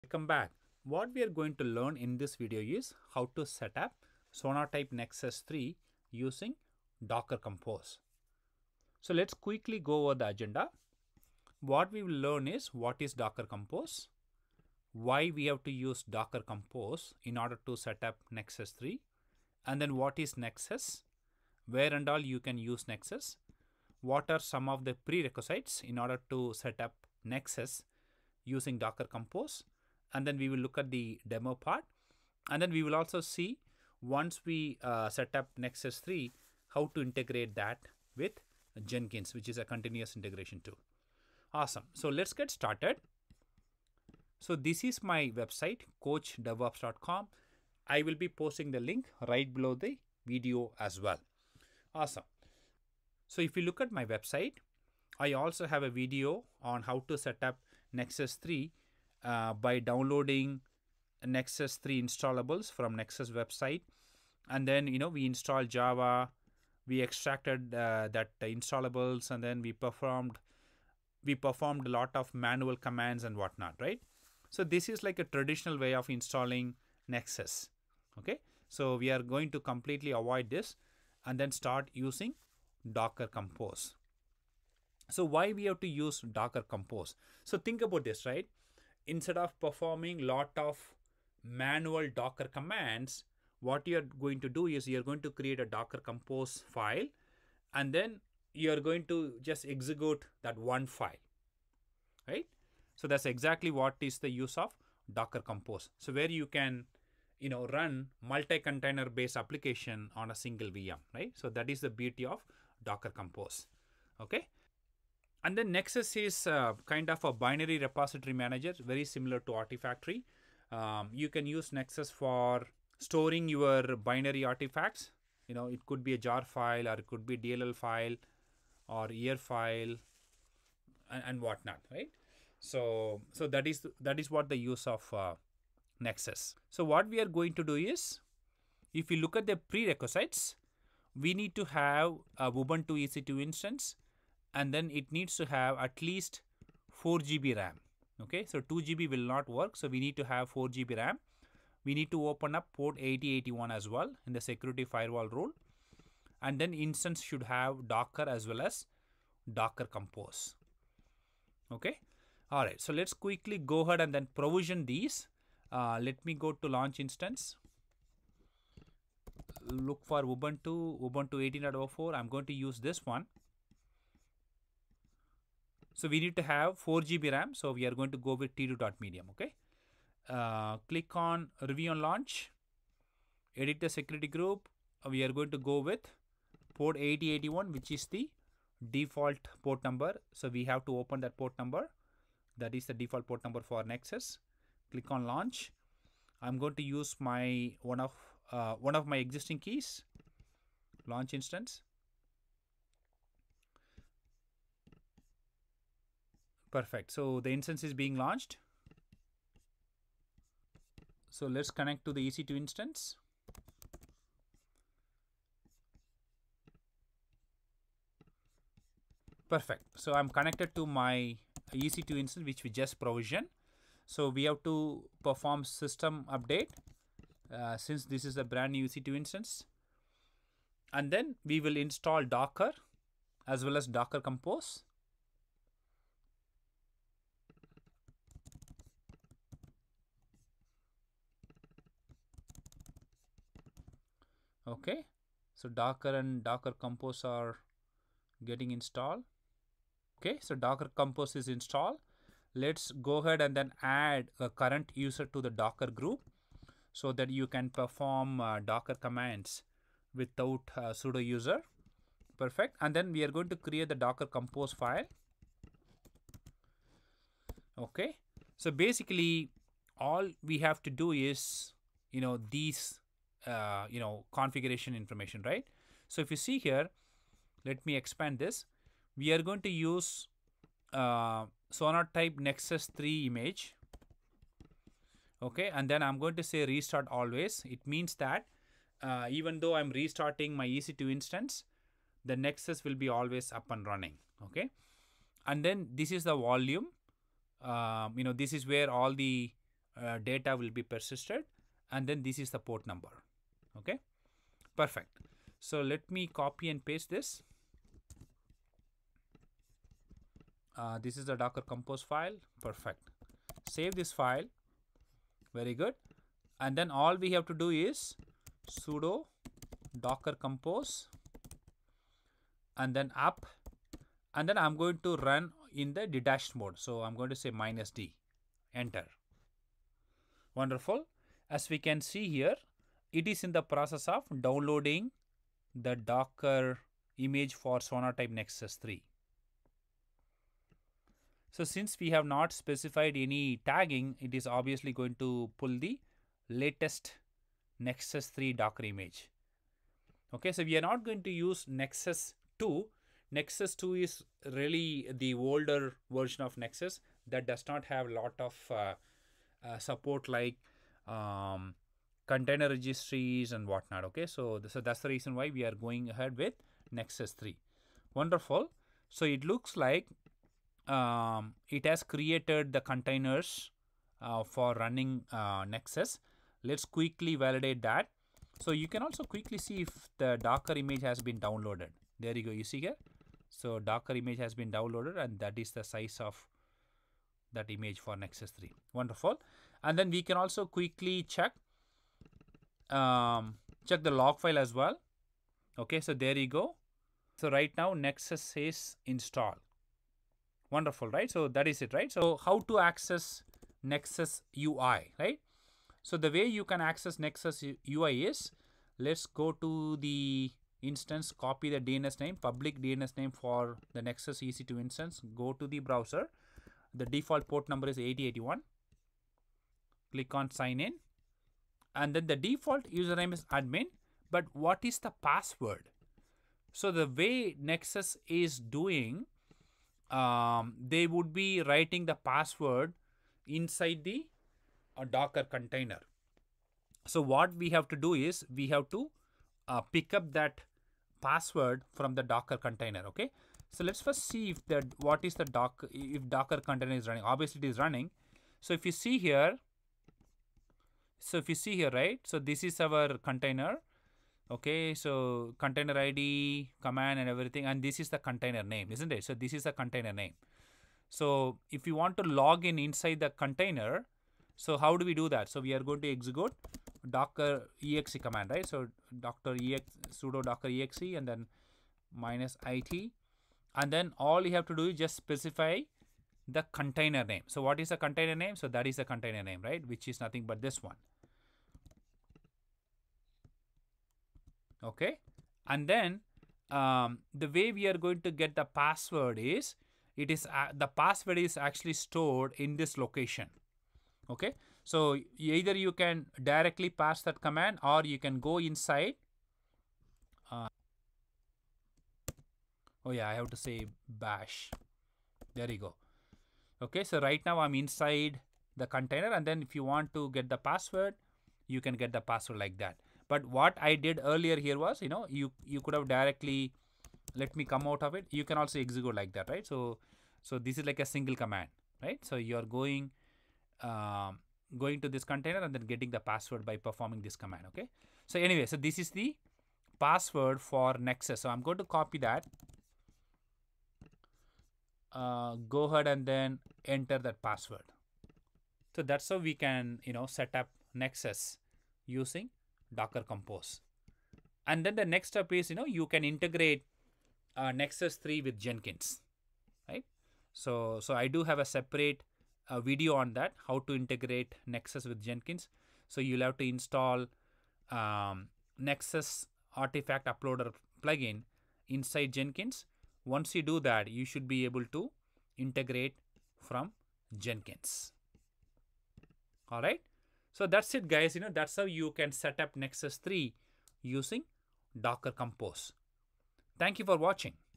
Welcome back. What we are going to learn in this video is how to set up SonaType Nexus 3 using Docker Compose. So let's quickly go over the agenda. What we will learn is what is Docker Compose, why we have to use Docker Compose in order to set up Nexus 3, and then what is Nexus, where and all you can use Nexus, what are some of the prerequisites in order to set up Nexus using Docker Compose, and then we will look at the demo part, and then we will also see once we set up Nexus 3 how to integrate that with Jenkins, which is a continuous integration tool. Awesome. So let's get started. So this is my website, coachdevops.com. I will be posting the link right below the video as well. Awesome. So if you look at my website, I also have a video on how to set up Nexus 3 by downloading Nexus 3 installables from Nexus website. And then, we installed Java, we extracted that installables, and then we performed a lot of manual commands and whatnot, right? So this is like a traditional way of installing Nexus. Okay, so we are going to completely avoid this and then start using Docker Compose. So why we have to use Docker Compose? So think about this, right? Instead of performing lot of manual Docker commands, what you're going to do is you're going to create a Docker Compose file, and then you're going to just execute that one file, right? So that's exactly what is the use of Docker Compose. So where you can, run multi-container based application on a single VM, right? So that is the beauty of Docker Compose. Okay. And then Nexus is kind of a binary repository manager, very similar to Artifactory. You can use Nexus for storing your binary artifacts. It could be a jar file, or it could be DLL file, or year file, and whatnot, right? So that is what the use of Nexus. So what we are going to do is, if you look at the prerequisites, we need to have a Ubuntu EC2 instance, and then it needs to have at least 4 GB RAM. Okay, so 2 GB will not work, so we need to have 4 GB RAM. We need to open up port 8081 as well in the security firewall rule, and then instance should have Docker as well as Docker Compose. Okay, all right, so let's quickly go ahead and then provision these. Let me go to launch instance, look for Ubuntu 18.04. I'm going to use this one. So we need to have 4 GB RAM. So we are going to go with t2.medium. Okay. Click on review and launch. Edit the security group. We are going to go with port 8081, which is the default port number. So we have to open that port number. That is the default port number for Nexus. Click on launch. I'm going to use my one of my existing keys. Launch instance. Perfect. So the instance is being launched. So let's connect to the EC2 instance. Perfect. So I'm connected to my EC2 instance, which we just provisioned. So we have to perform system update since this is a brand new EC2 instance. And then we will install Docker as well as Docker Compose. Okay, so Docker and Docker Compose are getting installed. Okay, so Docker Compose is installed. Let's go ahead and then add a current user to the Docker group so that you can perform Docker commands without sudo user. Perfect. And then we are going to create the Docker Compose file. Okay, so basically all we have to do is, these configuration information, right? So if you see here, let me expand this. We are going to use SonaType Nexus 3 image. Okay, and then I'm going to say restart always. It means that even though I'm restarting my EC2 instance, the Nexus will be always up and running. Okay, and then this is the volume. This is where all the data will be persisted, and then this is the port number. Okay, perfect. So let me copy and paste this. This is the Docker Compose file. Perfect. Save this file. Very good. And then all we have to do is sudo Docker Compose and then up, and then I'm going to run in the detached mode. So I'm going to say -d, enter. Wonderful. As we can see here, it is in the process of downloading the Docker image for SonaType Nexus 3. So since we have not specified any tagging, it is obviously going to pull the latest Nexus 3 Docker image. Okay, so we are not going to use Nexus 2. Nexus 2 is really the older version of Nexus that does not have a lot of support like container registries and whatnot. Okay, so that's the reason why we are going ahead with Nexus 3. Wonderful. So it looks like it has created the containers for running Nexus. Let's quickly validate that. So you can also quickly see if the Docker image has been downloaded. There you go, you see here. So Docker image has been downloaded, and that is the size of that image for Nexus 3. Wonderful. And then we can also quickly check the log file as well. Okay, so there you go. So right now Nexus is installed. Wonderful, right? So that is it, right? So how to access Nexus UI, right? So the way you can access Nexus UI is, let's go to the instance, copy the DNS name, public DNS name for the Nexus EC2 instance, go to the browser. The default port number is 8081. Click on sign in. And then the default username is admin. But what is the password? So the way Nexus is doing, they would be writing the password inside the Docker container. So what we have to do is we have to pick up that password from the Docker container. Okay, so let's first see if if Docker container is running. Obviously it is running. So if you see here, right, so this is our container. Okay, so container ID, command and everything, and this is the container name, isn't it? So this is the container name. So if you want to log in inside the container, so how do we do that? So we are going to execute docker exe command, right? So sudo docker exe and then -it, and then all you have to do is just specify the container name. So what is the container name? So that is the container name, right? Which is nothing but this one. Okay, and then the way we are going to get the password is, the password is actually stored in this location. Okay, so either you can directly pass that command, or you can go inside. Oh yeah, I have to say bash. There you go. Okay, so right now I'm inside the container, and then if you want to get the password, you can get the password like that. But what I did earlier here was, you could have directly let me come out of it. You can also execute like that, right? So this is like a single command, right? So you're going to this container and then getting the password by performing this command. Okay, so anyway, so this is the password for Nexus. So I'm going to copy that, go ahead and then enter that password. So that's how we can set up Nexus using Docker Compose. And then the next step is you can integrate Nexus 3 with Jenkins, right? So I do have a separate video on that, how to integrate Nexus with Jenkins. So you'll have to install Nexus artifact uploader plugin inside Jenkins. Once you do that, you should be able to integrate from Jenkins. All right, so that's it, guys. That's how you can set up Nexus 3 using Docker Compose. Thank you for watching.